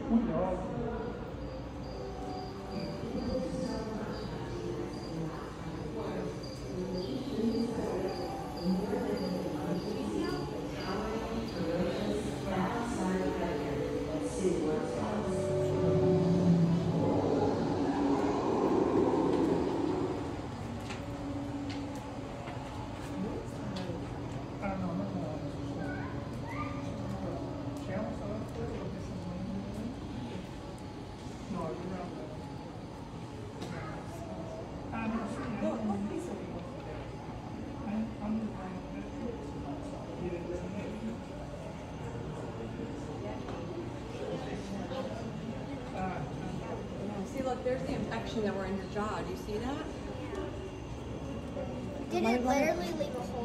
See, look, there's the infection that were in your jaw. Do you see that? Did it literally leave a hole?